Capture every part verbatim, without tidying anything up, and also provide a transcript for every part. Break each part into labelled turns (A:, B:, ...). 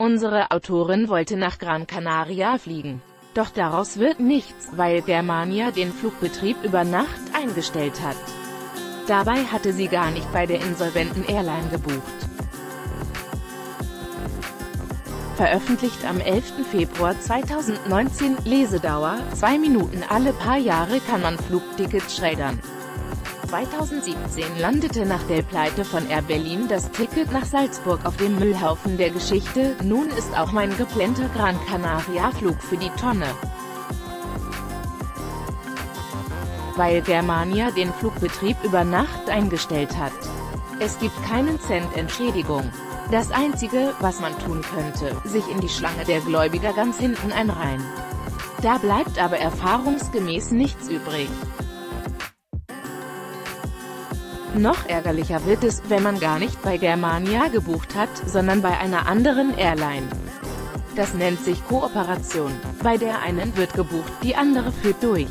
A: Unsere Autorin wollte nach Gran Canaria fliegen. Doch daraus wird nichts, weil Germania den Flugbetrieb über Nacht eingestellt hat. Dabei hatte sie gar nicht bei der insolventen Airline gebucht. Veröffentlicht am elften Februar zweitausendneunzehn, Lesedauer, zwei Minuten. Alle paar Jahre kann man Flugtickets schreddern. zweitausendsiebzehn landete nach der Pleite von Air Berlin das Ticket nach Salzburg auf dem Müllhaufen der Geschichte. Nun ist auch mein geplanter Gran Canaria-Flug für die Tonne. Weil Germania den Flugbetrieb über Nacht eingestellt hat. Es gibt keinen Cent Entschädigung. Das Einzige, was man tun könnte, sich in die Schlange der Gläubiger ganz hinten einreihen. Da bleibt aber erfahrungsgemäß nichts übrig. Noch ärgerlicher wird es, wenn man gar nicht bei Germania gebucht hat, sondern bei einer anderen Airline. Das nennt sich Kooperation. Bei der einen wird gebucht, die andere führt durch.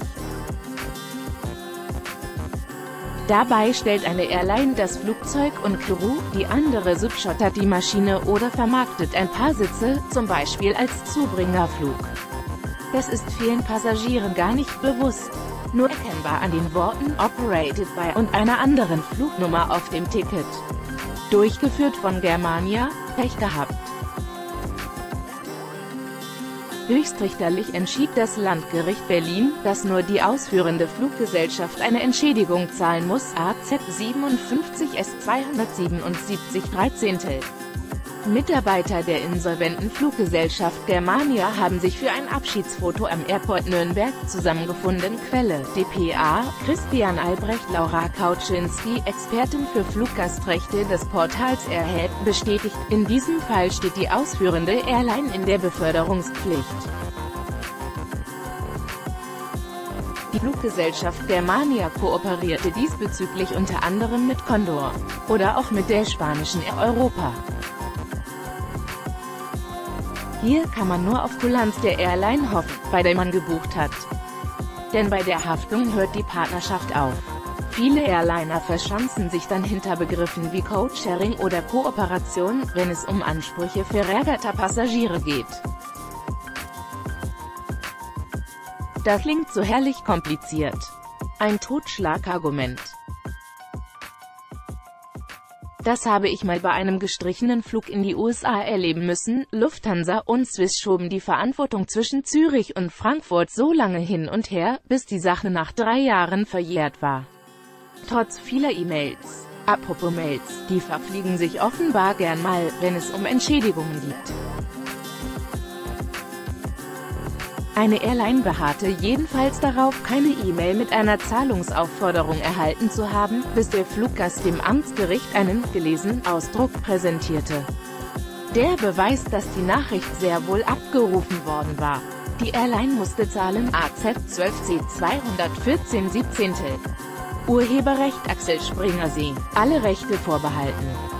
A: Dabei stellt eine Airline das Flugzeug und Crew, die andere subschottert die Maschine oder vermarktet ein paar Sitze, zum Beispiel als Zubringerflug. Das ist vielen Passagieren gar nicht bewusst. Nur erkennbar an den Worten Operated by und einer anderen Flugnummer auf dem Ticket. Durchgeführt von Germania, Pech gehabt. Höchstrichterlich entschied das Landgericht Berlin, dass nur die ausführende Fluggesellschaft eine Entschädigung zahlen muss. A Z siebenundfünfzig S zweihundertsiebenundsiebzig dreizehn. Mitarbeiter der insolventen Fluggesellschaft Germania haben sich für ein Abschiedsfoto am Airport Nürnberg zusammengefunden. Quelle: D P A, Christian Albrecht. Laura Kauczynski, Expertin für Fluggastrechte des Portals Airhead, bestätigt, in diesem Fall steht die ausführende Airline in der Beförderungspflicht. Die Fluggesellschaft Germania kooperierte diesbezüglich unter anderem mit Condor oder auch mit der spanischen Air Europa. Hier kann man nur auf Kulanz der Airline hoffen, bei der man gebucht hat. Denn bei der Haftung hört die Partnerschaft auf. Viele Airliner verschanzen sich dann hinter Begriffen wie Codesharing oder Kooperation, wenn es um Ansprüche verärgerter Passagiere geht. Das klingt so herrlich kompliziert. Ein Totschlagargument. Das habe ich mal bei einem gestrichenen Flug in die U S A erleben müssen. Lufthansa und Swiss schoben die Verantwortung zwischen Zürich und Frankfurt so lange hin und her, bis die Sache nach drei Jahren verjährt war. Trotz vieler E-Mails. Apropos Mails, die verfliegen sich offenbar gern mal, wenn es um Entschädigungen geht. Eine Airline beharrte jedenfalls darauf, keine E-Mail mit einer Zahlungsaufforderung erhalten zu haben, bis der Fluggast dem Amtsgericht einen gelesenen Ausdruck präsentierte. Der beweist, dass die Nachricht sehr wohl abgerufen worden war. Die Airline musste zahlen. A Z zwölf C zweihundertvierzehn siebzehn. Urheberrecht Axel Springersee. Alle Rechte vorbehalten.